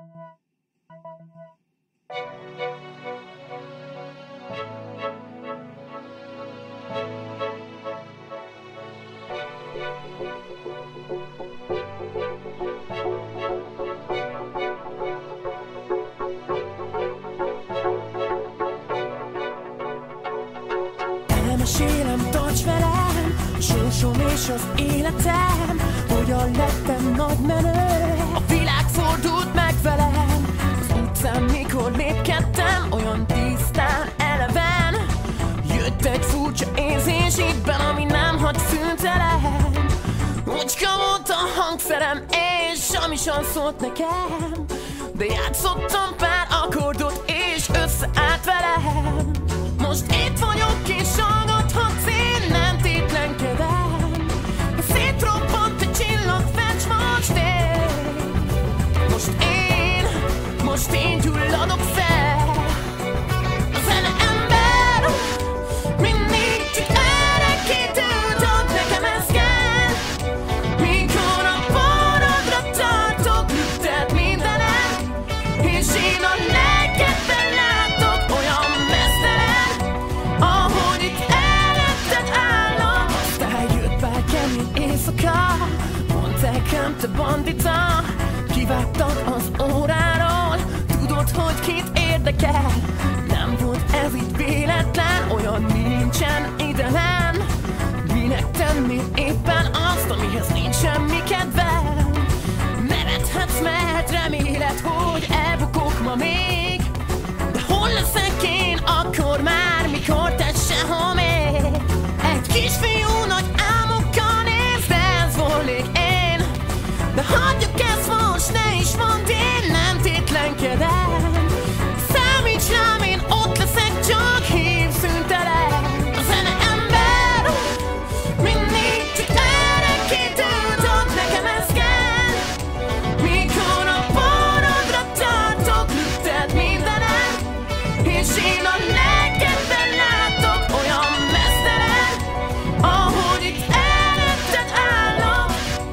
Elmesélem, tarts velem, a sorsom és az életem, hogyan lettem nagy menő. A világ fordult meg velem, az utcán mikor lépkedtem, olyan tisztán, eleven. Jött egy furcsa érzés itt, ami nem hagy szüntelen. Ocska volt a hangszerem, és samisan szólt nekem, de játszottam pár akkordot, és összeállt velem. Most itt vagyok, és hallgathatsz, én nem tétlenkedem. Szétrobbant egy csillagfecs, most én gyulladok fel. A zene ember mindig csak elrekítőd ad, nekem ez kell. Mikor a paradra tartok, lüktet mindenem, és én a legedben látok olyan mesztelen, ahogy itt előtted állok. Aztán jött pár kemény éjszaka, mondd nekem, te bandita, kivágtad az óráról, tudod, hogy kit érdekel. Nem volt ez így véletlen, olyan nincsen idelen. Minek tennél éppen azt, amihez nincs semmi kedvem? Nevethetsz, mert reméled, hogy elbukok ma még, de hol leszek én akkor már, mikor te sehol még? Egy kisfiú nagy álmokkal néz, de ez volnék én. De hagyjuk ezt most, ne is mondd, én nem tétlenkedem. Számíts rám, én ott leszek, csak hív szüntelen. A zene ember mindig csak elrekítőd ad, nekem ez kell. Mikor a paradra tartok, lüktet mindenem, és én a legedben látok olyan mesztelen, ahogy itt előtted állok.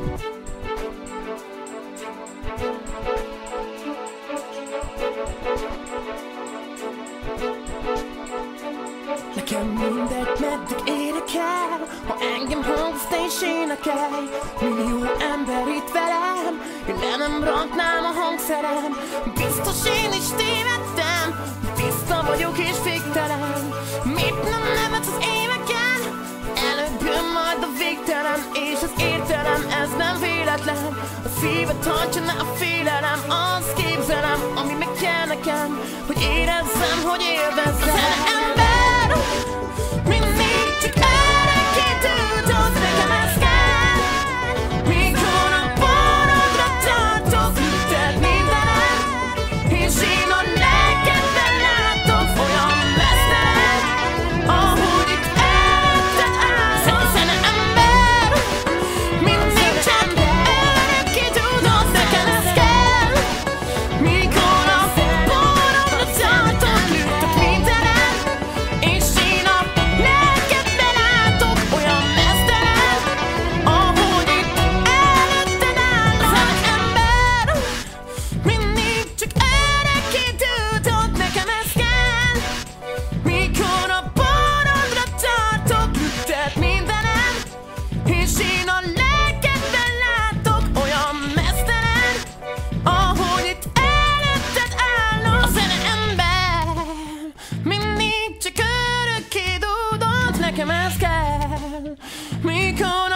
Nekem mindegy, meddig érek el, ha engem hangolsz, te is énekelj. Millió ember itt velem, én le nem raknám a hangszerem. Biztos én is tévedtem, tiszta vagyok és végtelen. Mit nem nevetsz az éveken? Előbb jön majd a végtelen, és az értelem, ez nem véletlen. A szíved tartja, ne a félelem, azt képzelem, ami meg kell nekem, hogy érezzem, hogy élvezzem. A zene ember mindig csak elrekítőd ad, nekem ez kell. Mikor a paradra tartok, lüktet mindenem, és én a legedben látok olyan mesztelen, ahogy itt előtted állok. A zene ember mindig csak elrekítőd ad, nekem ez kell. Mikor a paradra tartok, lüktet mindenem, és én a legedben látok olyan mesztelen, ahogy itt előtted állok. A zene ember mindig csak elrekítőd ad, nekem ez kell. Mikor a paradra tartok, lüktet mindenem, és én a legedben látok olyan mesztelen, ahogy itt előtted állok. A zene ember mindig csak örökké dúdott, nekem ez kell. Mikor